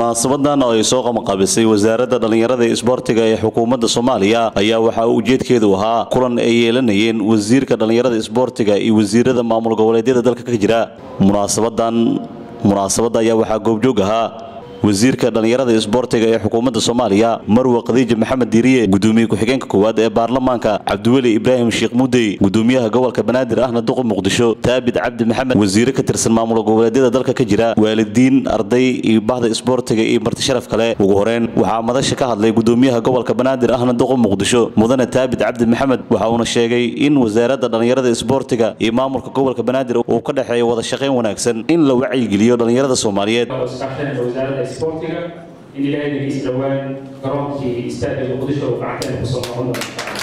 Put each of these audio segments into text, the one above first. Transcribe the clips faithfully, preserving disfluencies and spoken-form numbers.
munaasabadan oo ay soo qabanqaabisay wasaaradda dhalinyarada iyo isboortiga ee xukuumadda Soomaaliya ayaa waxa uu ujeedkeedu ahaa kulan ay yeelanayeen wasiirka dhalinyarada iyo isboortiga iyo wasiirada maamul goboleedyada dalka ka jira. munaasabadan munaasabada ayaa waxa goobjoog ahaa wasiirka dhalinyarada iyo isboortiga ee xukuumadda Soomaaliya Marwo Khadiija Maxamed Diiriye, gudoomiye ku-xigeenka koowaad ee baarlamaanka Cabdiweli Ibraahim Sheekh Mudey, gudoomiyaha gobolka Banaadir ahna Duqa Muqdisho Taabid Cabdi Maxamed, wasiir ka tirsan maamul goboleedyada dalka ka jira, waalidiin, arday iyo bahda isboortiga iyo marti sharaf kale. ugu horeen waxa madasha ka hadlay gudoomiyaha gobolka Banaadir ahna Duqa Muqdisho Mudane Taabid Cabdi Maxamed, waxa uu sheegay in wasaaradda dhalinyarada iyo isboortiga iyo maamulka gobolka Banaadir uu ka dhaxeeyo wada shaqeyn wanaagsan in la wacyigeliyo dhalinyarada Soomaaliyeed. sportiga in ilaahay is dhawaan garoonkii istaadiga Muqdisho oo gacanta ku soo noqon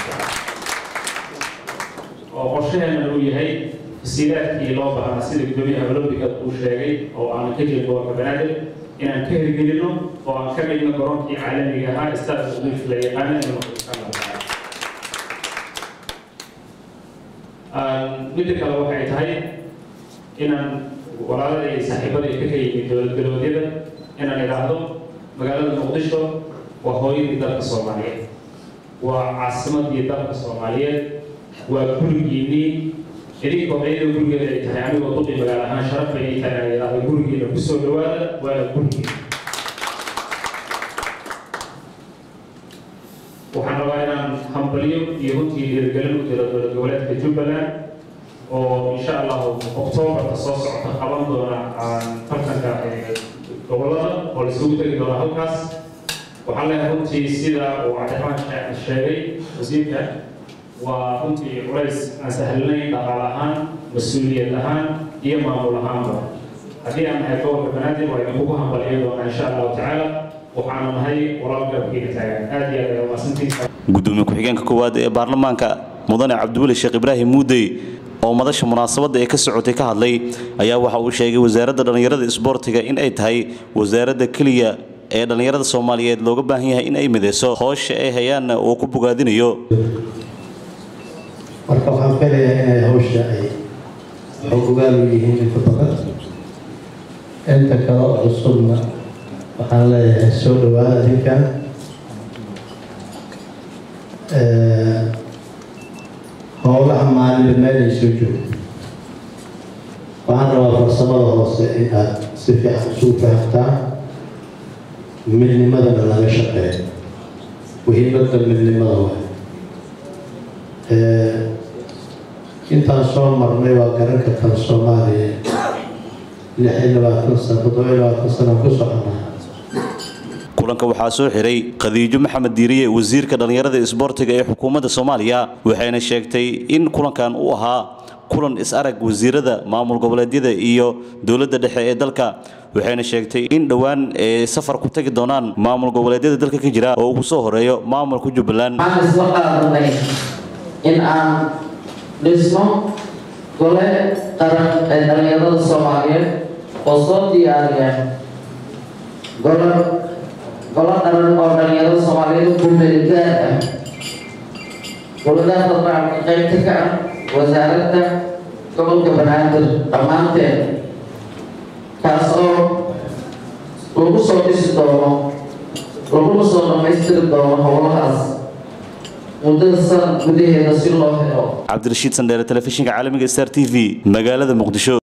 oo qorsheena uu yahay sidaadkii loo baahnaa sida gudoomiyaha Olympiga uu sheegay oo aan ka jeedo gobolka Banaadir inaan ka hirgelino oo aan ka dhigno garoonkii caalamiga ah istaadiga Muqdisho la yaqaan inuu aan mid kale waxay tahay inaan walaalada iyo saaxiibada ka kayimid dowlad galbeedyada inaan iraahdo magaalada Muqdisho waa hooyadii dalka Soomaaliyeed, waa caasimadii dalka Soomaaliyeed, waa gurigiinii idinka hooyada gurigeeda ay tahay anigoo duqi magaalo ahaan sharaf ay tahay iraahdo gurigeena ku soo dhawaada waa gurigeena. waxaan rabaa inaan hambaliyo iyo runtii dhiirigelin u diro dowlad goboleedka Jubbaland oo insha Allah Oktoobarka soo socota qaban doona tartanka gobolada oo la isugu tagi doona halkaas. waxaan leeyahay runtii sida uu Cabdiraxmaan sheegay wasiirka waa runtii culays aan sahlanayn dhaqaale ahaan, mas'uuliyad ahaan iyo maamul ahaanba. haddii aan nahay gobolka Banaadir waa idinku hambaliyo doona insha Allah tacaala. waxaan nahay walaalka kiina taagan aad iyo aad u mahadsantihiin. gudoomiye ku-xigeenka koowaad ee baarlamaanka Mudane Cabdiweli Sheekh Ibraahim Mudey oo madasha munaasabada ee ka socotay ka hadlay ayaa waxa uu sheegay wasaaradda dhalinyarada isboortiga in ay tahay wasaaradda kaliya ee dhalinyarada Soomaaliyeed looga baahan yahay in ay mideyso hawsha ay hayaan oo ku bogaadinayo. marka waxaan filayaa inay hawsha ay xooggaal u yihiin inta badan inta kale oo cusubna waxaan leeyahay soo dhawaada ninkan howlaha maalinba meel ay soo joogto. waxaan rabaa farsamada hoose in aad si fiican isugu fahamtaan, midnimadana laga shaqeeyo. muhiimadda midnimada waay. intaan soo marnay waa garan kartaan Soomaaliya lix iyo labaatan sano toddoba iyo labaatan sano ku soconaa. kulanka waxaa soo xiray Khadiija Maxamed Diiriye, wasiirka dhalinyarada iyo isboortiga ee xukuumadda Soomaaliya, waxayna sheegtay in kulankan uu ahaa kulan is arag wasiirada maamul goboleedyada iyo dowladda dhexe ee dalka. waxayna sheegtay in dhawaan ay safar ku tagi doonaan maamul goboleedyada dalka ka jira oo ugu soo horeeyo maamulka Jubbaland. waxaan isla qaadanay in aan dhisno gole qaran ee dhalinyarada Soomaaliyeed oo soo diyaariya gole golo qaran oo dhalinyarada Soomaaliyeed ku meelgaar ah. goladaas waxaa qaybta ka ah wasaaradda gobolka Banaadir dhammaanteed, kaas oo lagu soo dhisi doono laguna soo dhammaystiri doono howlahaas muddada sanad gudaheeda si loo helo. Cabdirashiid Sandheere, telefishinka caalamiga Star T V, magaalada Muqdisho.